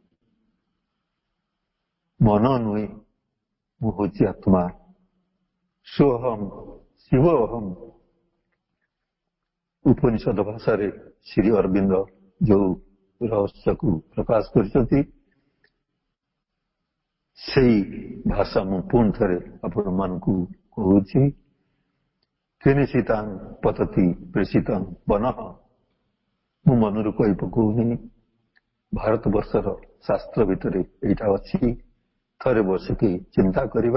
ମନ ନୁହେଁ, ମୁଁ ହେଉଛି ଆତ୍ମା। ସୋହମ୍ ଶିବ ଅହମ୍। ଉପନିଷଦ ଭାଷାରେ ଶ୍ରୀ ଅରବିନ୍ଦ ଯୋଉ ରହସ୍ୟକୁ ପ୍ରକାଶ କରିଛନ୍ତି, ସେଇ ଭାଷା ମୁଁ ପୁଣି ଥରେ ଆପଣମାନଙ୍କୁ କହୁଛି। କିନିଶିତାଂ ପତତି ପ୍ରେଷିତଂ ବନଃ। ମୁଁ ମନରୁ କହି ପକଉନି, ଭାରତବର୍ଷର ଶାସ୍ତ୍ର ଭିତରେ ଏଇଟା ଅଛି। ଥରେ ବସିକି ଚିନ୍ତା କରିବା,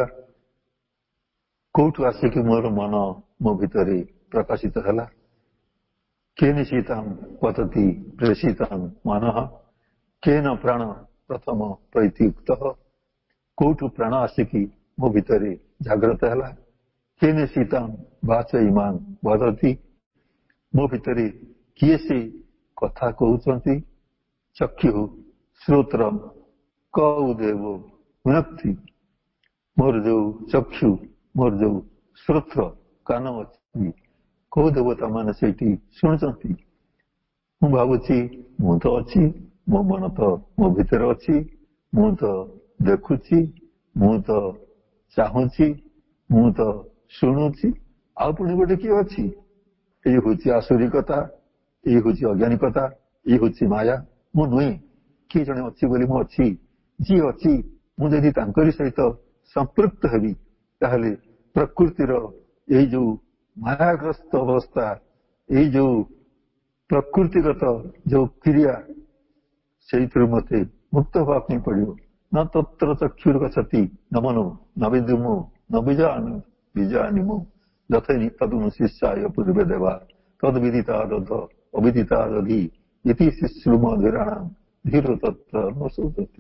କୋଉଠୁ ଆସିକି ମୋର ମନ ମୋ ଭିତରେ ପ୍ରକାଶିତ ହେଲା। କିନିଶିତାଂ ପତତି ପ୍ରେଷିତଂ ମନଃ। କେନ ପ୍ରାଣ ପ୍ରଥମ ପ୍ରତ୍ୟୁକ୍ତଃ। କୋଉଠୁ ପ୍ରାଣ ଆସିକି ମୋ ଭିତରେ ଜାଗ୍ରତ ହେଲା। କିନିଶିତାଂ ବାଚ ଇମାଂ ବଦତି। ମୋ ଭିତରେ କିଏ ସେ କଥା କହୁଛନ୍ତି। ଚକ୍ଷୁ ଶ୍ରୋତ୍ରଂ କଉ ଦେବ ପୁନକ୍ତି। ମୋର ଯୋଉ ଚକ୍ଷୁ, ମୋର ଯୋଉ ଶ୍ରୋତ୍ର କାନ ଅଛି, କୋଉ ଦେବତା ମାନେ ସେଇଠି ଶୁଣୁଛନ୍ତି। ମୁଁ ଭାବୁଛି ମୁଁ ତ ଅଛି, ମୋ ମନ ତ ମୋ ଭିତରେ ଅଛି, ମୁଁ ତ ଦେଖୁଛି, ମୁଁ ତ ଚାହୁଁଛି, ମୁଁ ତ ଶୁଣୁଛି, ଆଉ ପୁଣି ଗୋଟେ କିଏ ଅଛି। ଏଇ ହେଉଛି ଆସୁରିକତା, ଏଇ ହେଉଛି ଅଜ୍ଞାନିକତା, ଏଇ ହେଉଛି ମାୟା। ମୁଁ ନୁହେଁ, କିଏ ଜଣେ ଅଛି ବୋଲି ମୁଁ ଅଛି। ଯିଏ ଅଛି, ମୁଁ ଯଦି ତାଙ୍କରି ସହିତ ସମ୍ପୃକ୍ତ ହେବି, ତାହେଲେ ପ୍ରକୃତିର ଏଇ ଯୋଉ ମାୟାଗ୍ରସ୍ତ ଅବସ୍ଥା, ଏଇ ଯୋଉ ପ୍ରକୃତିଗତ ଯୋଉ କ୍ରିୟା, ସେଇଥିରୁ ମତେ ମୁକ୍ତ ହେବା ପାଇଁ ପଡିବ। न तत्र चक्षुर्गच्छति न मनो न विद्युमो न बीजानि बीजानिमो यथैनि तदनुशिष्याय पूर्वे देवा तद्विदितादध अविदितादधि इति शिश्रुमधुराणां धीरो तत्र न शोचति।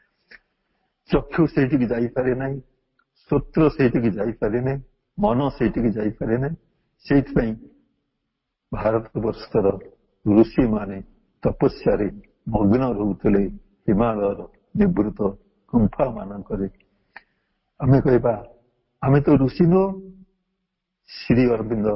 ଚକ୍ଷୁ ସେଇଠିକି ଯାଇପାରେ ନାହିଁ, ଶ୍ରୋତ୍ର ସେଇଠିକି ଯାଇପାରେ ନାହିଁ, ମନ ସେଇଠିକି ଯାଇପାରେ ନାହିଁ। ସେଇଥିପାଇଁ ଭାରତବର୍ଷର ଋଷିମାନେ ତପସ୍ୟାରେ ମଗ୍ନ ରହୁଥିଲେ ହିମାଳୟର ନିବୃତ ଗୁମ୍ଫା ମାନଙ୍କରେ। ଆମେ କହିବା ଆମେ ତ ଋଷି ନୁହଁ। ଶ୍ରୀ ଅରବିନ୍ଦ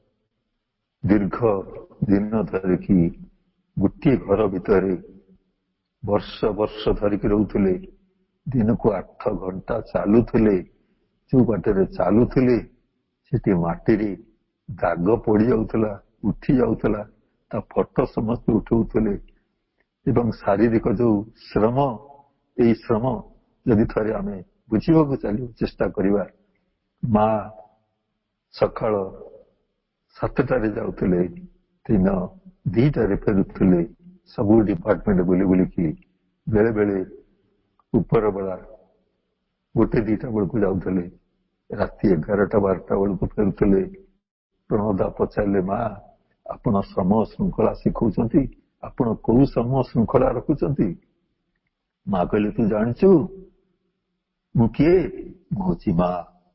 ଦୀର୍ଘ ଦିନ ଧରିକି ଗୋଟିଏ ଘର ଭିତରେ ବର୍ଷ ବର୍ଷ ଧରିକି ରହୁଥିଲେ। ଦିନକୁ ଆଠ ଘଣ୍ଟା ଚାଲୁଥିଲେ। ଯୋଉ ବାଟରେ ଚାଲୁଥିଲେ ସେଠି ମାଟିରେ ଦାଗ ପଡି ଯାଉଥିଲା, ଉଠି ଯାଉଥିଲା। ତା ଫଟୋ ସମସ୍ତେ ଉଠଉଥିଲେ। ଏବଂ ଶାରୀରିକ ଯୋଉ ଶ୍ରମ, ଏଇ ଶ୍ରମ ଯଦି ଥରେ ଆମେ ବୁଝିବାକୁ ଚାଲିବା ଚେଷ୍ଟା କରିବା। ମା ସକାଳ ସାତଟାରେ ଯାଉଥିଲେ, ଦିନ ଦିଟାରେ ଫେରୁଥିଲେ। ସବୁ ଡିପାର୍ଟମେଣ୍ଟ ବୁଲି ବୁଲିକି ବେଳେ ବେଳେ ଉପର ବେଳା ଗୋଟେ ଦିଟା ବେଳକୁ ଯାଉଥିଲେ ରାତି ଏଗାରଟା ବାରଟା ବେଳକୁ ଫେରୁଥିଲେ। ପ୍ରଣଦା ପଚାରିଲେ, ମା ଆପଣ ଶ୍ରମ ଶୃଙ୍ଖଳା ଶିଖଉଛନ୍ତି, ଆପଣ କୋଉ ଶ୍ରମ ଶୃଙ୍ଖଳା ରଖୁଛନ୍ତି? ମା କହିଲେ, ତୁ ଜାଣିଛୁ ମୁଁ କିଏ? ମୁଁ ହଉଛି ମା।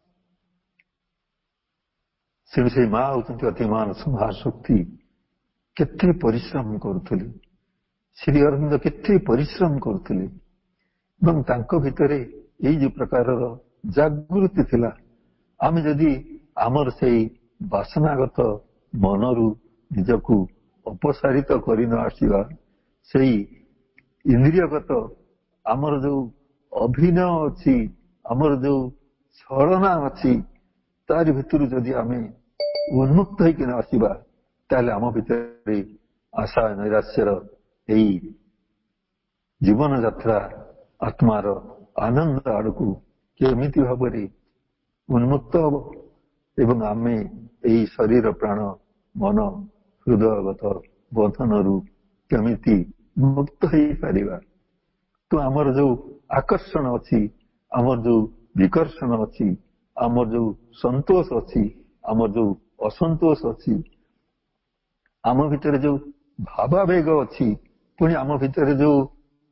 ସେଠୁ ସେଇ ମା ହଉଛନ୍ତି ଅତିମାନ ମହାଶକ୍ତି। କେତେ ପରିଶ୍ରମ କରୁଥିଲେ ଶ୍ରୀ ଅରବିନ୍ଦ, କେତେ ପରିଶ୍ରମ କରୁଥିଲେ। ଏବଂ ତାଙ୍କ ଭିତରେ ଏଇ ଯୋଉ ପ୍ରକାରର ଜାଗୃତି ଥିଲା, ଆମେ ଯଦି ଆମର ସେଇ ବାସନାଗତ ମନରୁ ନିଜକୁ ଅପସାରିତ କରି ନ ଆସିବା, ସେଇ ଇନ୍ଦ୍ରିୟଗତ ଆମର ଯୋଉ ଅଭିନୟ ଅଛି, ଆମର ଯୋଉ ଛଳନା ଅଛି, ତାରି ଭିତରୁ ଯଦି ଆମେ ଉନ୍ମୁକ୍ତ ହେଇକି ନ ଆସିବା, ତାହେଲେ ଆମ ଭିତରେ ଆଶା ନୈରାଶ୍ୟର ଏଇ ଜୀବନ ଯାତ୍ରା ଆତ୍ମାର ଆନନ୍ଦ ଆଡକୁ କେମିତି ଭାବରେ ଉନ୍ମୁକ୍ତ ହବ ଏବଂ ଆମେ ଏଇ ଶରୀର ପ୍ରାଣ ମନ ହୃଦୟଗତ ବନ୍ଧନରୁ କେମିତି ମୁକ୍ତ ହେଇପାରିବା। ତ ଆମର ଯୋଉ ଆକର୍ଷଣ ଅଛି, ଆମର ଯୋଉ ବିକର୍ଷଣ ଅଛି, ଆମର ଯୋଉ ସନ୍ତୋଷ ଅଛି, ଆମର ଯୋଉ ଅସନ୍ତୋଷ ଅଛି, ଆମ ଭିତରେ ଯୋଉ ଭାବାବେଗ ଅଛି, ପୁଣି ଆମ ଭିତରେ ଯୋଉ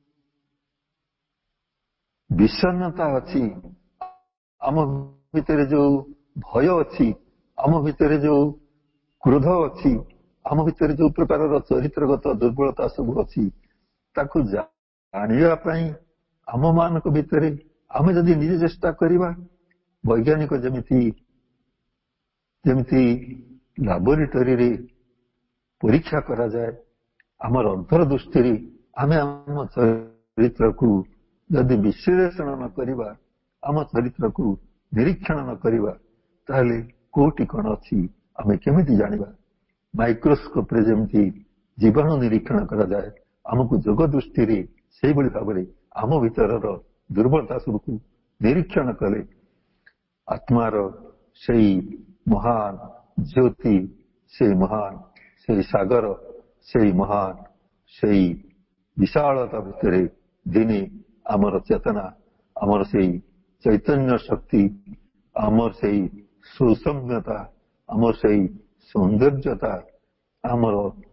ବିଷନ୍ନତା ଅଛି, ଆମ ଭିତରେ ଯୋଉ ଭୟ ଅଛି, ଆମ ଭିତରେ ଯୋଉ କ୍ରୋଧ ଅଛି, ଆମ ଭିତରେ ଯୋଉ ପ୍ରକାରର ଚରିତ୍ରଗତ ଦୁର୍ବଳତା ସବୁ ଅଛି, ତାକୁ ଜାଣିବା ପାଇଁ ଆମ ମାନଙ୍କ ଭିତରେ ଆମେ ଯଦି ନିଜେ ଚେଷ୍ଟା କରିବା, ବୈଜ୍ଞାନିକ ଯେମିତି ଯେମିତି ଲାବୋରେଟୋରୀରେ ପରୀକ୍ଷା କରାଯାଏ, ଆମର ଅନ୍ତର୍ଦୃଷ୍ଟିରେ ଆମେ ଆମ ଚରିତ୍ରକୁ ଯଦି ବିଶ୍ଳେଷଣ ନ କରିବା, ଆମ ଚରିତ୍ରକୁ ନିରୀକ୍ଷଣ ନ କରିବା, ତାହେଲେ କୋଉଠି କଣ ଅଛି ଆମେ କେମିତି ଜାଣିବା? ମାଇକ୍ରୋସ୍କୋପରେ ଯେମିତି ଜୀବାଣୁ ନିରୀକ୍ଷଣ କରାଯାଏ, ଆମକୁ ଯୋଗ ଦୃଷ୍ଟିରେ ସେଇଭଳି ଭାବରେ ଆମ ଭିତରର ଦୁର୍ବଳତା ସବୁକୁ ନିରୀକ୍ଷଣ କଲେ ଆତ୍ମାର ସେଇ ମହାନ ଜ୍ୟୋତି, ସେଇ ମହାନ ସେଇ ସାଗର, ସେଇ ମହାନ ସେଇ ବିଶାଳତା ଭିତରେ ଦିନେ ଆମର ଚେତନା, ଆମର ସେଇ ଚୈତନ୍ୟ ଶକ୍ତି, ଆମର ସେଇ ସୁସମ୍ୟତା, ଆମର ସେଇ ସୌନ୍ଦର୍ଯ୍ୟତା, ଆମର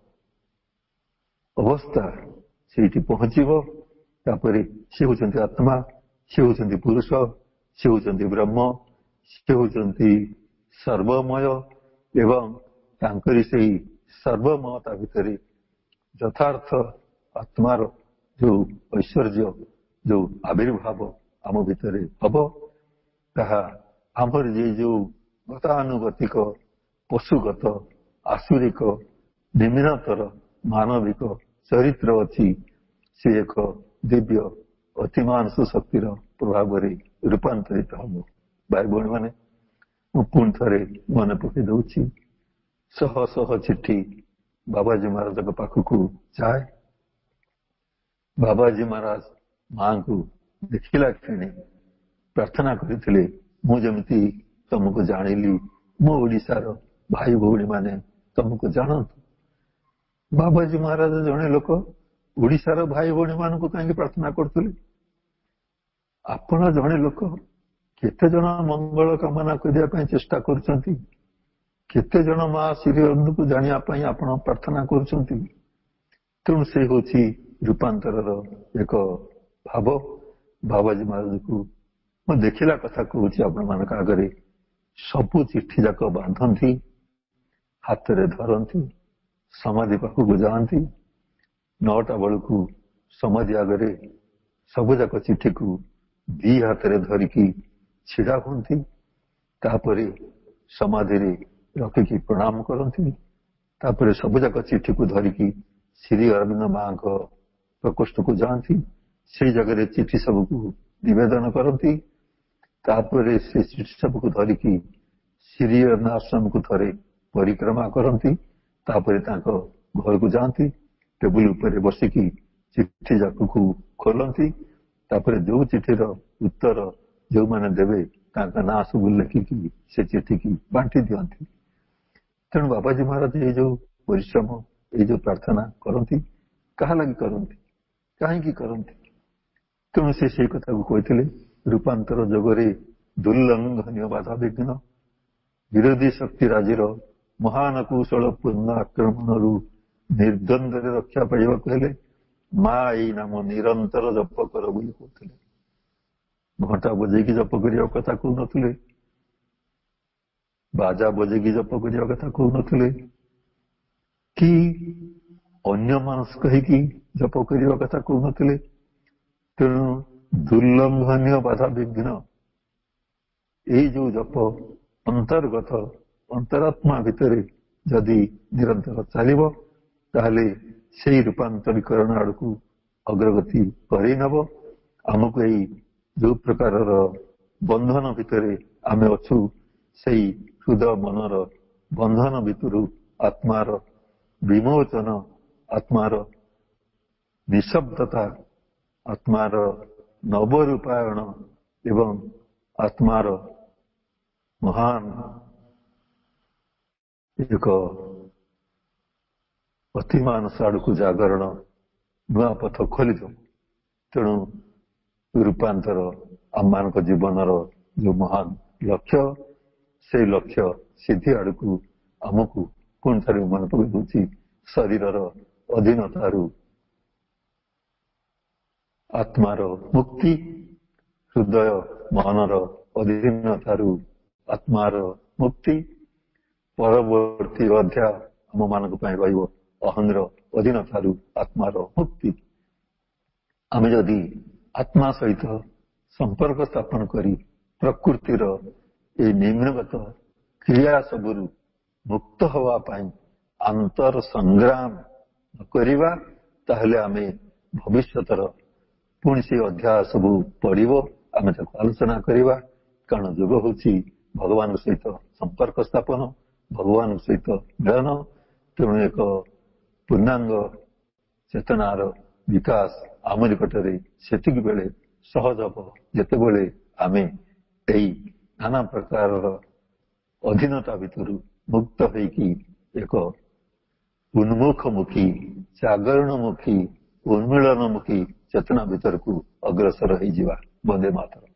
ଅବସ୍ଥା ସେଇଠି ପହଞ୍ଚିବ। ତାପରେ ସେ ହେଉଛନ୍ତି ଆତ୍ମା, ସେ ହେଉଛନ୍ତି ପୁରୁଷ, ସେ ହେଉଛନ୍ତି ବ୍ରହ୍ମ, ସେ ହେଉଛନ୍ତି ସର୍ବମୟ ଏବଂ ତାଙ୍କରି ସେଇ ସର୍ବମୟତା ଭିତରେ ଯଥାର୍ଥ ଆତ୍ମାର ଯୋଉ ଐଶ୍ୱର୍ଯ୍ୟ, ଯୋଉ ଆବିର୍ଭାବ ଆମ ଭିତରେ ହବ, ତାହା ଆମର ଯେ ଯୋଉ ଗତାନୁଗତିକ ପଶୁଗତ ଆସୁରିକ ନିମ୍ନତର ମାନବିକ ଚରିତ୍ର ଅଛି, ସେ ଏକ ଦିବ୍ୟ ଅତିମାନ ସୁଶକ୍ତିର ପ୍ରଭାବରେ ରୂପାନ୍ତରିତ ହବ। ଭାଇ ଭଉଣୀ ମାନେ, ମୁଁ ପୁଣି ଥରେ ମନେ ପକେଇ ଦଉଛି, ଶହ ଶହ ଚିଠି ବାବାଜୀ ମହାରାଜଙ୍କ ପାଖକୁ ଯାଏ। ବାବାଜୀ ମହାରାଜ ମାଙ୍କୁ ଦେଖିଲା କ୍ଷଣି ପ୍ରାର୍ଥନା କରିଥିଲେ, ମୁଁ ଯେମିତି ତମକୁ ଜାଣିଲି, ମୋ ଓଡ଼ିଶାର ଭାଇ ଭଉଣୀ ମାନେ ତମକୁ ଜାଣନ୍ତୁ। ବାବାଜୀ ମହାରାଜ ଜଣେ ଲୋକ ଓଡ଼ିଶାର ଭାଇ ଭଉଣୀ ମାନଙ୍କୁ କାହିଁକି ପ୍ରାର୍ଥନା କରୁଥିଲେ? ଆପଣ ଜଣେ ଲୋକ କେତେ ଜଣ ମଙ୍ଗଳ କାମନା କରିବା ପାଇଁ ଚେଷ୍ଟା କରୁଛନ୍ତି, କେତେ ଜଣ ମା ଶ୍ରୀ ଅରବିନ୍ଦଙ୍କୁ ଜାଣିବା ପାଇଁ ଆପଣ ପ୍ରାର୍ଥନା କରୁଛନ୍ତି। ତେଣୁ ସେ ହେଉଛି ରୂପାନ୍ତରର ଏକ ଭାବ। ବାବାଜୀ ମହାରାଜଙ୍କୁ ମୁଁ ଦେଖିଲା କଥା କହୁଛି ଆପଣମାନଙ୍କ ଆଗରେ। ସବୁ ଚିଠି ଯାକ ବାନ୍ଧନ୍ତି, ହାତରେ ଧରନ୍ତି, ସମାଧି ପାଖକୁ ଯାଆନ୍ତି। ନଅଟା ବେଳକୁ ସମାଧି ଆଗରେ ସବୁଯାକ ଚିଠିକୁ ଦି ହାତରେ ଧରିକି ଛିଡ଼ା ହୁଅନ୍ତି। ତାପରେ ସମାଧିରେ ରଖିକି ପ୍ରଣାମ କରନ୍ତି। ତାପରେ ସବୁଯାକ ଚିଠିକୁ ଧରିକି ଶ୍ରୀ ଅରବିନ୍ଦ ମାଙ୍କ ପ୍ରକୋଷ୍ଠକୁ ଯାଆନ୍ତି। ସେଇ ଜାଗାରେ ଚିଠି ସବୁକୁ ନିବେଦନ କରନ୍ତି। ତାପରେ ସେ ଚିଠି ସବୁକୁ ଧରିକି ଶ୍ରୀ ଅରବିନ୍ଦ ଆଶ୍ରମକୁ ଥରେ ପରିକ୍ରମା କରନ୍ତି। ତାପରେ ତାଙ୍କ ଘରକୁ ଯାଆନ୍ତି, ଟେବୁଲ ଉପରେ ବସିକି ଚିଠି ଯାକକୁ ଖୋଲନ୍ତି। ତାପରେ ଯୋଉ ଚିଠିର ଉତ୍ତର ଯୋଉମାନେ ଦେବେ ତାଙ୍କ ନାଁ ସବୁ ଲେଖିକି ସେ ଚିଠିକି ବାଣ୍ଟି ଦିଅନ୍ତି। ତେଣୁ ବାବାଜୀ ମହାରାଜ ଏଇ ଯୋଉ ପରିଶ୍ରମ, ଏଇ ଯୋଉ ପ୍ରାର୍ଥନା କରନ୍ତି, କାହା ଲାଗି କରନ୍ତି, କାହିଁକି କରନ୍ତି? ତେଣୁ ସେ ସେଇ କଥାକୁ କହିଥିଲେ, ରୂପାନ୍ତର ଯୋଗରେ ଦୁର୍ଲଙ୍ଘନୀୟ ବାଧା ବିଘ୍ନ ବିରୋଧୀ ଶକ୍ତି ରାଜିର ମହାନ କୌଶଳ ପୂର୍ଣ୍ଣ ଆକ୍ରମଣରୁ ନିର୍ଦ୍ୱନ୍ଦରେ ରକ୍ଷା ପାଇବାକୁ ହେଲେ ମା ଏଇ ନାମ ନିରନ୍ତର ଜପ କର ବୋଲି କହୁଥିଲେ। ଘଣ୍ଟା ବଜେଇକି ଜପ କରିବା କଥା କହୁନଥିଲେ, ବାଜା ବଜେଇକି ଜପ କରିବା କଥା କହୁନଥିଲେ, କି ଅନ୍ୟ ମାନସ କହିକି ଜପ କରିବା କଥା କହୁନଥିଲେ। ତେଣୁ ଦୁର୍ଲଙ୍ଘନୀୟ ବାଧା ବିଘ୍ନ ଏଇ ଯୋଉ ଜପ ଅନ୍ତର୍ଗତ ଅନ୍ତରାତ୍ମା ଭିତରେ ଯଦି ନିରନ୍ତର ଚାଲିବ ତାହେଲେ ସେଇ ରୂପାନ୍ତରୀକରଣ ଆଡକୁ ଅଗ୍ରଗତି କରେଇ ନେବ। ଆମକୁ ଏଇ ଯୋଉ ପ୍ରକାରର ବନ୍ଧନ ଭିତରେ ଆମେ ଅଛୁ ସେଇ ହୃଦ ମନର ବନ୍ଧନ ଭିତରୁ ଆତ୍ମାର ବିମୋଚନ, ଆତ୍ମାର ନିଶବ୍ଦତା, ଆତ୍ମାର ନବରୂପାୟଣ ଏବଂ ଆତ୍ମାର ମହାନ ଏକ ଅତିମାନସ ଆଡକୁ ଜାଗରଣ ନୂଆ ପଥ ଖୋଲିଦେବ। ତେଣୁ ରୂପାନ୍ତର ଆମମାନଙ୍କ ଜୀବନର ଯୋଉ ମହାନ ଲକ୍ଷ୍ୟ, ସେଇ ଲକ୍ଷ୍ୟ ସିଦ୍ଧି ଆଡକୁ ଆମକୁ ପୁଣି ଥରେ ମନେ ପକାଇ ଦଉଛି ଶରୀରର ଅଧୀନତାରୁ ଆତ୍ମାର ମୁକ୍ତି, ହୃଦୟ ମନର ଅଧୀନତାରୁ ଆତ୍ମାର ମୁକ୍ତି। ପରବର୍ତ୍ତୀ ଅଧ୍ୟାୟ ଆମ ମାନଙ୍କ ପାଇଁ ରହିବ ଅହଂର ଅଧୀନତାରୁ ଆତ୍ମାର ମୁକ୍ତି। ଆମେ ଯଦି ଆତ୍ମା ସହିତ ସମ୍ପର୍କ ସ୍ଥାପନ କରି ପ୍ରକୃତିର এই ନିମ୍ନଗତ କ୍ରିୟା ସବୁରୁ ମୁକ୍ତ ହେବା ପାଇଁ ଆନ୍ତର ସଂଗ୍ରାମ କରିବା, ତାହେଲେ ଆମେ ଭବିଷ୍ୟତର ପୁଣି ସେ ଅଧ୍ୟାୟ ସବୁ ପଢିବ, ଆମେ ତାକୁ ଆଲୋଚନା କରିବା। କାରଣ ଯୋଗ ହେଉଛି ଭଗବାନଙ୍କ ସହିତ ସମ୍ପର୍କ ସ୍ଥାପନ, ଭଗବାନଙ୍କ ସହିତ ମିଳନ। ତେଣୁ ଏକ ପୂର୍ଣ୍ଣାଙ୍ଗ ଚେତନାର ବିକାଶ ଆମ ନିକଟରେ ସେତିକି ବେଳେ ସହଜ ହେବ ଯେତେବେଳେ ଆମେ ଏହି ନାନା ପ୍ରକାରର ଅଧୀନତା ଭିତରୁ ମୁକ୍ତ ହେଇକି ଏକ ଉନ୍ମୁଖମୁଖୀ, ଜାଗରଣମୁଖୀ, ଉନ୍ମିଳନମୁଖୀ ଚେତନା ଭିତରକୁ ଅଗ୍ରସର ହେଇଯିବା। ବନ୍ଦେ ମାତରମ୍।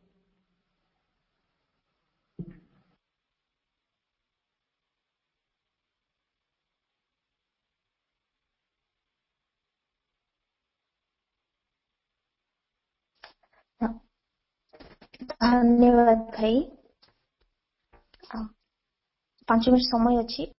ଧନ୍ୟବାଦ ଭାଇ। ପାଞ୍ଚ ମିନିଟ ସମୟ ଅଛି।